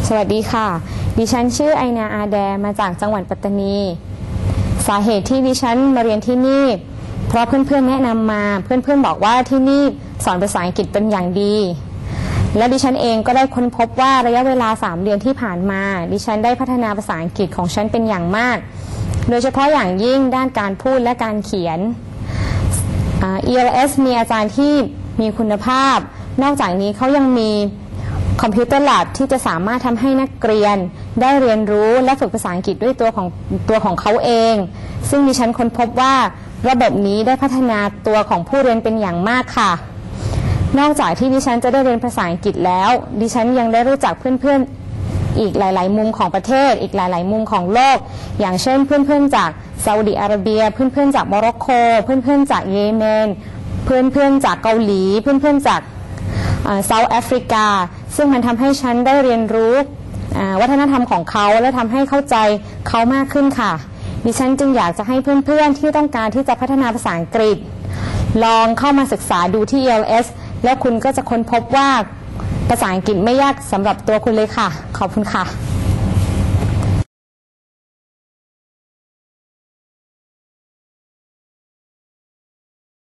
สวัสดีค่ะดิฉันชื่อไอนาอาแดมาจากจังหวัดปัตตานีสาเหตุที่ดิฉันมาเรียนที่นี่เพราะเพื่อนๆแนะนำมาเพื่อนๆบอกว่าที่นี่สอนภาษาอังกฤษเป็นอย่างดีและดิฉันเองก็ได้ค้นพบว่าระยะเวลา3 เดือนที่ผ่านมาดิฉันได้พัฒนาภาษาอังกฤษของฉันเป็นอย่างมากโดยเฉพาะอย่างยิ่งด้านการพูดและการเขียนELS มีอาจารย์ที่มีคุณภาพนอกจากนี้เขายังมีคอมพิวเตอร์แลบที่จะสามารถทำให้นักเรียนได้เรียนรู้และฝึกภาษาอังกฤษด้วยตัวของเขาเองซึ่งดิฉันค้นพบว่าระบบนี้ได้พัฒนาตัวของผู้เรียนเป็นอย่างมากค่ะนอกจากที่ดิฉันจะได้เรียนภาษาอังกฤษแล้วดิฉันยังได้รู้จักเพื่อนๆอีกหลายๆมุมของประเทศอีกหลายๆมุมของโลกอย่างเช่นเพื่อนๆจากซาอุดิอาระเบียเพื่อนๆจากโมร็อกโกเพื่อนๆจากเยเมนเพื่อนๆจากเกาหลีเพื่อนๆจากเซาท์แอฟริกาซึ่งมันทำให้ฉันได้เรียนรู้วัฒนธรรมของเขาและทำให้เข้าใจเขามากขึ้นค่ะดิฉันจึงอยากจะให้เพื่อนๆที่ต้องการที่จะพัฒนาภาษาอังกฤษลองเข้ามาศึกษาดูที่ ELS แล้วคุณก็จะค้นพบว่าภาษาอังกฤษไม่ยากสำหรับตัวคุณเลยค่ะขอบคุณค่ะ